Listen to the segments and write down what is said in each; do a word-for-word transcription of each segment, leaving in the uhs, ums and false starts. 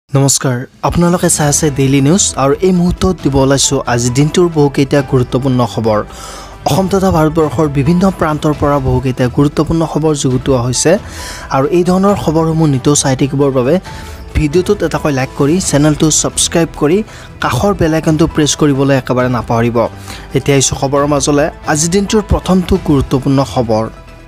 নমস্কাৰ আপোনালোকে চাই আছে ডেইলি নিউজ আৰু এই মুহূৰ্তত দিব ওলাইছো আজি দিনটোৰ বহুকেইটা গুৰুত্বপূৰ্ণ খবৰ অসম তথা ভাৰতবৰ্ষৰ বিভিন্ন প্ৰান্তৰ পৰা বহুকেইটা গুৰুত্বপূৰ্ণ খবৰ যুগুতোৱা হৈছে আৰু এই ধৰণৰ খবৰসমূহ নিতৌ চাই থাকিবৰ বাবে ভিডিঅ'টোত এটাকৈ লাইক কৰি চেনেলটো সাবস্ক্ৰাইব কৰি কাষৰ বেল আইকনটো প্ৰেছ কৰিবলৈ একেবাৰে নাপাহৰিব এতিয়া এই খবৰৰ মাজলে আজি দিনটোৰ প্ৰথমটো গুৰুত্বপূৰ্ণ খবৰ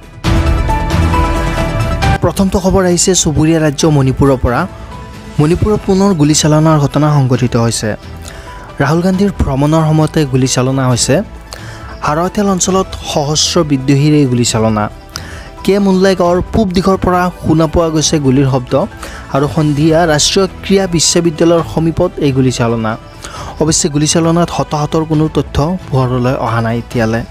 প্ৰথমটো খবৰ আহিছে সুবুৰীয়া ৰাজ্য মণিপুৰৰ পৰা মণিপুৰত পুনৰ গুলীচালনাৰ ঘটনা সংঘটিত হৈছে ৰাহুল গান্ধীৰ ভ্ৰমণৰ সময়তে গুলীচালনা হৈছে হাৰতেল অঞ্চলত সহস্ৰ বিদ্ৰোহীৰ এই গুলীচালনা কে মুল্লাই গাঁৱৰ পূব দিশৰ পৰা শুনা পোৱা গৈছে গুলীৰ শব্দ আৰু সন্ধিয়া ৰাষ্ট্ৰীয় ক্ৰীড়া বিশ্ববিদ্যালয়ৰ সমীপত এই গুলীচালনা অৱশ্যে গুলীচালনাত হতাহতৰ কোনো তথ্য পোহৰলৈ অহা নাই এতিয়ালৈ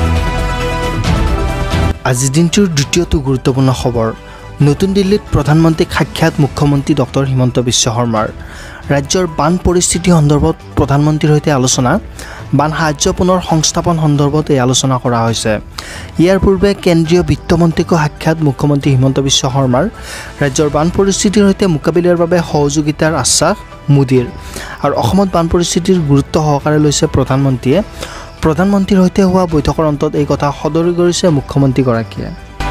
আজি দিনটোৰ দ্বিতীয়টো গুৰুত্বপূৰ্ণ খবৰ নতুন দিল্লীত প্ৰধানমন্ত্ৰীক সাক্ষাৎ মুখ্যমন্ত্ৰী ডক্টৰ হিমন্ত বিশ্ব শৰ্মাৰ ৰাজ্যৰ বান পৰিস্থিতি সন্দৰ্ভত প্ৰধানমন্ত্ৰীৰ সৈতে আলোচনা বান সাহায্য পুনৰ সংস্থাপন সন্দৰ্ভত এই আলোচনা কৰা হৈছে ইয়াৰ পূৰ্বে কেন্দ্ৰীয় বিত্তমন্ত্ৰীকো সাক্ষাৎ মুখ্যমন্ত্ৰী হিমন্ত বিশ্ব শৰ্মাৰ ৰাজ্যৰ বান পৰিস্থিতিৰ সৈতে মোকাবিলাৰ বাবে সহযোগিতাৰ আশ্বাস মোদীৰ আৰু অসমত বান পৰিস্থিতিৰ গুৰুত্ব সহকাৰে লৈছে প্ৰধানমন্ত্ৰীয়ে প্ৰধানমন্ত্ৰীৰ সৈতে হোৱা বৈঠকৰ অন্তত এই কথা সদৰি কৰিছে মুখ্যমন্ত্ৰীগৰাকীয়ে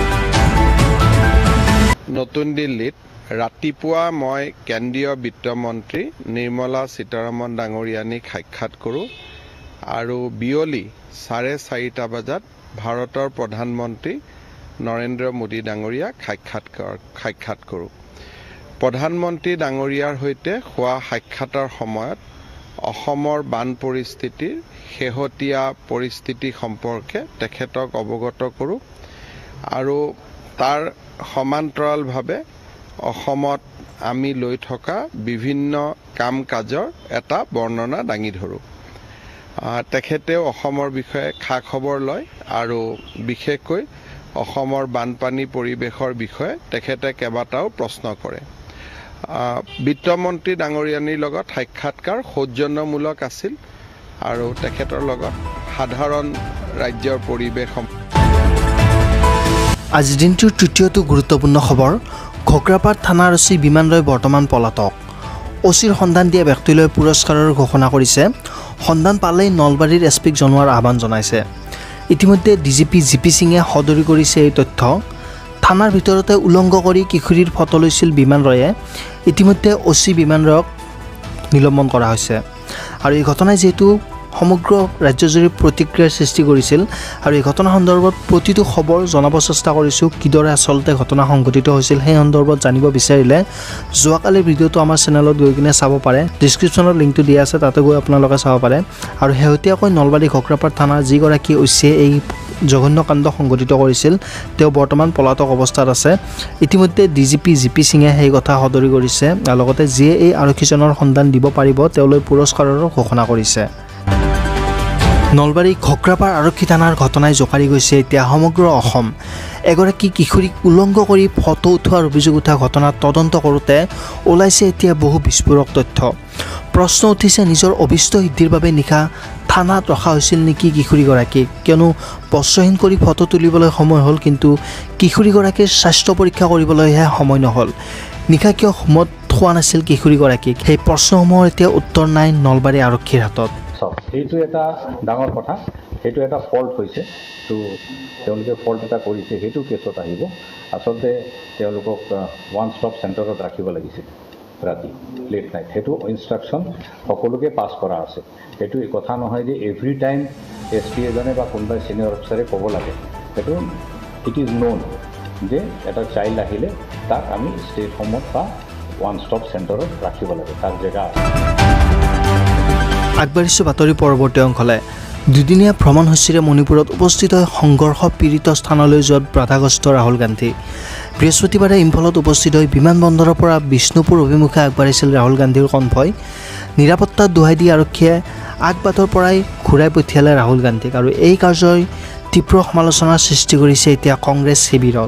নতুন দিল্লীত ৰাতিপুৱা মই কেন্দ্ৰীয় বিত্তমন্ত্ৰী নিৰ্মলা সীতাৰামন ডাঙৰীয়ানীক সাক্ষাৎ কৰোঁ আৰু বিয়লি চাৰে চাৰিটা বজাত ভাৰতৰ প্ৰধানমন্ত্ৰী নৰেন্দ্ৰ মোদী ডাঙৰীয়াক সাক্ষাৎ সাক্ষাৎ কৰোঁ প্ৰধানমন্ত্ৰী ডাঙৰীয়াৰ সৈতে হোৱা সাক্ষাতৰ সময়ত অসমৰ বান পৰিস্থিতিৰ শেহতীয়া পৰিস্থিতি সম্পৰ্কে তেখেতক অৱগত কৰোঁ আৰু তাৰ সমান্তৰালভাৱে অসমত আমি লৈ থকা বিভিন্ন কাম কাজৰ এটা বৰ্ণনা দাঙি ধৰোঁ তেখেতেও অসমৰ বিষয়ে খা খবৰ লয় আৰু বিশেষকৈ অসমৰ বানপানী পৰিৱেশৰ বিষয়ে তেখেতে কেইবাটাও প্ৰশ্ন কৰে বিত্তমন্ত্ৰী ডাঙৰীয়ানীৰ লগত সাক্ষাৎকাৰ সৌজন্যমূলক আছিল আৰু তেখেতৰ লগত সাধাৰণ ৰাজ্যৰ পৰিৱেশ আজি দিনটোৰ তৃতীয়টো গুৰুত্বপূৰ্ণ খবৰ ঘগ্ৰাপাৰ থানাৰ অচি বিমান ৰয় বৰ্তমান পলাতক অচিৰ সন্ধান দিয়া ব্যক্তিলৈ পুৰস্কাৰৰ ঘোষণা কৰিছে সন্ধান পালেই নলবাৰীৰ এছ পিক জনোৱাৰ আহ্বান জনাইছে ইতিমধ্যে ডিজিপি জি পি সিঙে সদৰি কৰিছে এই তথ্য থানাৰ ভিতৰতে উলংঘ কৰি কিশোৰীৰ ফটো লৈছিল বিমান ৰয়ে ইতিমধ্যে অচি বিমান ৰয়ক নিলম্বন কৰা হৈছে আৰু এই ঘটনাই যিহেতু সমগ্ৰ ৰাজ্যজুৰি প্ৰতিক্ৰিয়াৰ সৃষ্টি কৰিছিল আৰু এই ঘটনা সন্দৰ্ভত প্ৰতিটো খবৰ জনাব চেষ্টা কৰিছোঁ কিদৰে আচলতে ঘটনা সংঘটিত হৈছিল সেই সন্দৰ্ভত জানিব বিচাৰিলে যোৱাকালিৰ ভিডিঅ'টো আমাৰ চেনেলত গৈ কিনে চাব পাৰে ডিছক্ৰিপশ্যনত লিংকটো দিয়া আছে তাতে গৈ আপোনালোকে চাব পাৰে আৰু শেহতীয়াকৈ নলবাৰী ঘগ্ৰাপাৰ থানাৰ যিগৰাকী ঐচিয়ে এই জঘন্য কাণ্ড সংঘটিত কৰিছিল তেওঁ বৰ্তমান পলাতক অৱস্থাত আছে ইতিমধ্যে ডিজিপি জি পি সিঙে সেই কথা সদৰি কৰিছে আৰু লগতে যিয়ে এই আৰক্ষীজনৰ সন্ধান দিব পাৰিব তেওঁলৈ পুৰস্কাৰৰো ঘোষণা কৰিছে নলবাৰী ঘগ্ৰাপাৰ আৰক্ষী থানাৰ ঘটনাই জোকাৰি গৈছে এতিয়া সমগ্ৰ অসম এগৰাকী কিশোৰীক উলংঘ কৰি ফটো উঠোৱাৰ অভিযোগ উঠা ঘটনাত তদন্ত কৰোঁতে ওলাইছে এতিয়া বহু বিস্ফোৰক তথ্য প্ৰশ্ন উঠিছে নিজৰ অভিষ্ট সিদ্ধিৰ বাবে নিশা থানাত ৰখা হৈছিল নেকি কিশোৰীগৰাকীক কিয়নো বস্ত্ৰহীন কৰি ফটো তুলিবলৈ সময় হ'ল কিন্তু কিশোৰীগৰাকীৰ স্বাস্থ্য পৰীক্ষা কৰিবলৈহে সময় নহ'ল নিশা কিয় হোমত থোৱা নাছিল কিশোৰীগৰাকীক সেই প্ৰশ্নসমূহৰ এতিয়া উত্তৰ নাই নলবাৰী আৰক্ষীৰ হাতত সেইটো এটা ডাঙৰ কথা সেইটো এটা ফল্ট হৈছে তো তেওঁলোকে ফল্ট এটা কৰিছে সেইটো কেছত আহিব আচলতে তেওঁলোকক ওৱান ষ্টপ চেণ্টাৰত ৰাখিব লাগিছিল ৰাতি লেট নাইট সেইটো ইনষ্ট্ৰাকশ্যন সকলোকে পাছ কৰা আছে সেইটো এই কথা নহয় যে এভৰি টাইম এছ পি এজনে বা কোনোবাই ছিনিয়ৰ অফিচাৰে ক'ব লাগে সেইটো ইট ইজ ন'ন যে এটা চাইল্ড আহিলে তাক আমি ষ্টেট হোমত বা ওৱান ষ্টপ চেণ্টাৰত ৰাখিব লাগে তাৰ জেগা আছে আগবাঢ়িছোঁ বাতৰি পৰৱৰ্তী অংশলৈ দুদিনীয়া ভ্ৰমণসূচীৰে মণিপুৰত উপস্থিত হৈ সংঘৰ্ষ পীড়িত স্থানলৈ যোৱাত বাধাগ্ৰস্ত ৰাহুল গান্ধী বৃহস্পতিবাৰে ইম্ফলত উপস্থিত হৈ বিমানবন্দৰৰ পৰা বিষ্ণুপুৰ অভিমুখে আগবাঢ়িছিল ৰাহুল গান্ধীৰ কনভয় নিৰাপত্তাত দোহাই দি আৰক্ষীয়ে আগবাটৰ পৰাই ঘূৰাই পঠিয়ালে ৰাহুল গান্ধীক আৰু এই কাৰ্যই তীব্ৰ সমালোচনাৰ সৃষ্টি কৰিছে এতিয়া কংগ্ৰেছ শিবিৰত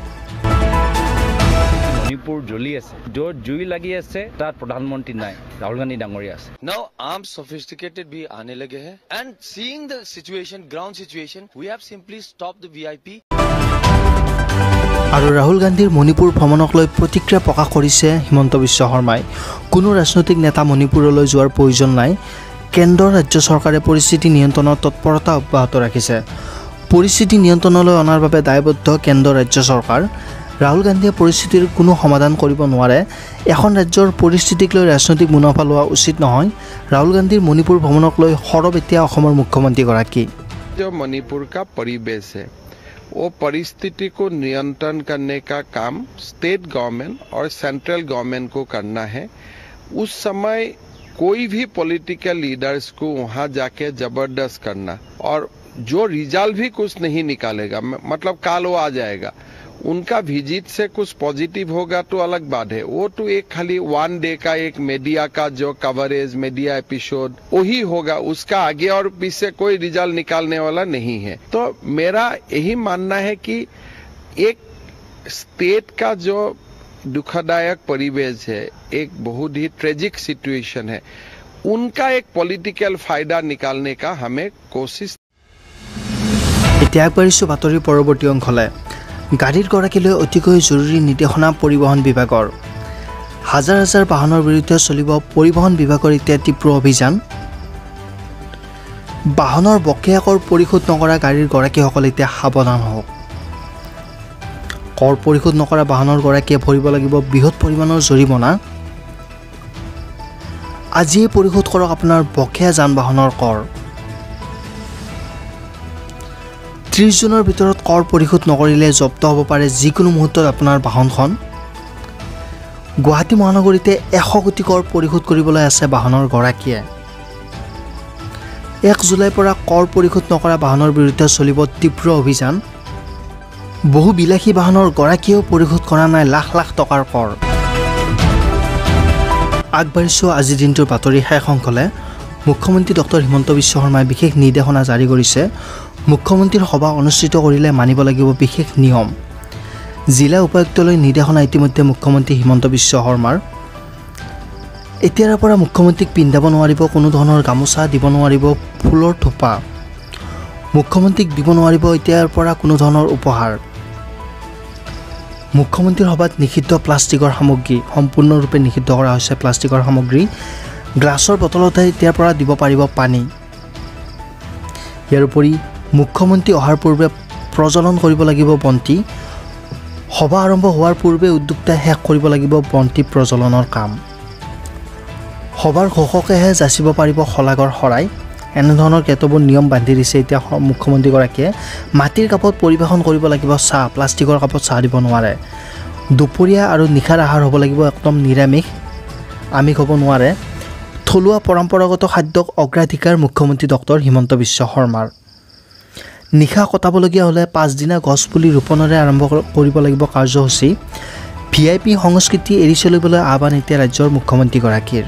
জ্বলি আছে য'ত জুই লাগি আছে তাত প্ৰধানমন্ত্ৰী নাই ৰাহুল গান্ধী ডাঙৰীয়া আছে নাও আৰ্ম সফিষ্টিকেটেড ভি আনে লগে হে and seeing the situation ground situation we have simply stop the V I P আৰু ৰাহুল গান্ধীৰ মণিপুৰ ভ্ৰমণক লৈ প্ৰতিক্ৰিয়া প্ৰকাশ কৰিছে হিমন্ত বিশ্ব শৰ্মাই। কোনো ৰাজনৈতিক নেতা মণিপুৰলৈ যোৱাৰ প্ৰয়োজন নাই। কেন্দ্ৰৰ ৰাজ্য চৰকাৰে পৰিস্থিতি নিয়ন্ত্ৰণৰ তৎপৰতা অব্যাহত ৰাখিছে। পৰিস্থিতি নিয়ন্ত্ৰণলৈ অনাৰ বাবে দায়বদ্ধ কেন্দ্ৰ ৰাজ্য চৰকাৰ। ৰাহুল গান্ধীয়ে পৰিস্থিতিৰ কোনো সমাধান কৰিব নোৱাৰে। এখন ৰাজ্যৰ পৰিস্থিতিক লৈ ৰাজনৈতিক মুনাফা লোৱা উচিত নহয়। ৰাহুল গান্ধীৰ মণিপুৰ ভ্ৰমণক লৈ সৰব এতিয়া অসমৰ মুখ্যমন্ত্ৰীগৰাকী। जो मणिपुर का परिवेश है वो परिस्थिति को नियंत्रण करने का काम स्टेट गवर्नमेंट और सेंट्रल गवर्नमेंट को करना है। उस समय कोई भी पॉलिटिकल लीडर्स को वहां जाके जबरदस्त करना और जो रिजल्ट भी कुछ नहीं निकालेगा, मतलब काल वो आ जाएगा, उनका विजिट से कुछ पॉजिटिव होगा तो अलग बात है। वो तो एक खाली वन डे का एक मीडिया का जो कवरेज, मीडिया एपिसोड वही होगा, उसका आगे और पीछे कोई रिजल्ट निकालने वाला नहीं है। तो मेरा यही मानना है कि एक स्टेट का जो दुखदायक परिवेश है, एक बहुत ही ट्रेजिक सिचुएशन है, उनका एक पॉलिटिकल फायदा निकालने का हमें कोशिश। এতিয়া আগবাঢ়িছো বাতৰিৰ পৰৱৰ্তী অংশলৈ। গাড়ীৰ গৰাকীলৈ অতিকৈ জৰুৰী নিৰ্দেশনা পৰিবহণ বিভাগৰ। হাজাৰ হাজাৰ বাহনৰ বিৰুদ্ধে চলিব পৰিবহণ বিভাগৰ এতিয়া তীব্ৰ অভিযান। বাহনৰ বকেয়া কৰ পৰিশোধ নকৰা গাড়ীৰ গৰাকীসকলে এতিয়া সাৱধান হওক। কৰ পৰিশোধ নকৰা বাহনৰ গৰাকীয়ে ভৰিব লাগিব বৃহৎ পৰিমাণৰ জৰিমনা। আজিয়ে পৰিশোধ কৰক আপোনাৰ বকেয়া যান বাহনৰ কৰ। ত্ৰিছ জুনৰ ভিতৰত কৰ পৰিশোধ নকৰিলে জব্দ হ'ব পাৰে যিকোনো মুহূৰ্তত আপোনাৰ বাহনখন। গুৱাহাটী মহানগৰীতে এশ কোটি কৰ পৰিশোধ কৰিবলৈ আছে বাহনৰ গৰাকীয়ে। এক জুলাইৰ পৰা কৰ পৰিশোধ নকৰা বাহনৰ বিৰুদ্ধে চলিব তীব্ৰ অভিযান। বহু বিলাসী বাহনৰ গৰাকীয়েও পৰিশোধ কৰা নাই লাখ লাখ টকাৰ কৰ। আগবাঢ়িছোঁ আজিৰ দিনটোৰ বাতৰি শেষ অংশলৈ। মুখ্যমন্ত্ৰী ডক্টৰ হিমন্ত বিশ্ব শৰ্মাই বিশেষ নিৰ্দেশনা জাৰি কৰিছে। মুখ্যমন্ত্ৰীৰ সভা অনুষ্ঠিত কৰিলে মানিব লাগিব বিশেষ নিয়ম। জিলা উপায়ুক্তলৈ নিৰ্দেশনা ইতিমধ্যে মুখ্যমন্ত্ৰী হিমন্ত বিশ্ব শৰ্মাৰ। এতিয়াৰ পৰা মুখ্যমন্ত্ৰীক পিন্ধাব নোৱাৰিব কোনো ধৰণৰ গামোচা, দিব নোৱাৰিব ফুলৰ থোপা। মুখ্যমন্ত্ৰীক দিব নোৱাৰিব এতিয়াৰ পৰা কোনো ধৰণৰ উপহাৰ। মুখ্যমন্ত্ৰীৰ সভাত নিষিদ্ধ প্লাষ্টিকৰ সামগ্ৰী সম্পূৰ্ণৰূপে নিষিদ্ধ কৰা হৈছে। প্লাষ্টিকৰ সামগ্ৰী গ্লাছৰ বটলতহে এতিয়াৰ পৰা দিব পাৰিব পানী। ইয়াৰ উপৰি মুখ্যমন্ত্ৰী অহাৰ পূৰ্বে প্ৰজ্বলন কৰিব লাগিব বন্তি। সভা আৰম্ভ হোৱাৰ পূৰ্বে উদ্যোক্তাই শেষ কৰিব লাগিব বন্তি প্ৰজ্বলনৰ কাম। সভাৰ ঘোষকেহে যাচিব পাৰিব শলাগৰ শৰাই। এনেধৰণৰ কেতবোৰ নিয়ম বান্ধি দিছে এতিয়া মুখ্যমন্ত্ৰীগৰাকীয়ে। মাটিৰ কাপত পৰিৱেশন কৰিব লাগিব চাহ, প্লাষ্টিকৰ কাপত চাহ দিব নোৱাৰে। দুপৰীয়া আৰু নিশাৰ আহাৰ হ'ব লাগিব একদম নিৰামিষ, আমিষ হ'ব নোৱাৰে। থলুৱা পৰম্পৰাগত খাদ্যক অগ্ৰাধিকাৰ মুখ্যমন্ত্ৰী ডক্টৰ হিমন্ত বিশ্ব শৰ্মাৰ। নিশা কটাবলগীয়া হ'লে পাঁচদিনা গছপুলি ৰোপণৰে আৰম্ভ কৰিব লাগিব কাৰ্যসূচী। ভি আই পি সংস্কৃতি এৰি চলিবলৈ আহ্বান এতিয়া ৰাজ্যৰ মুখ্যমন্ত্ৰীগৰাকীৰ।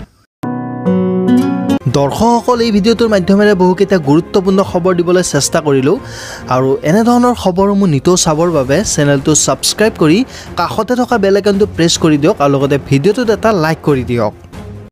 দৰ্শকসকল, এই ভিডিঅ'টোৰ মাধ্যমেৰে বহুকেইটা গুৰুত্বপূৰ্ণ খবৰ দিবলৈ চেষ্টা কৰিলোঁ। আৰু এনেধৰণৰ খবৰসমূহ নিতৌ চাবৰ বাবে চেনেলটো ছাবস্ক্ৰাইব কৰি কাষতে থকা বেল আইকনটো প্ৰেছ কৰি দিয়ক আৰু লগতে ভিডিঅ'টোত এটা লাইক কৰি দিয়ক।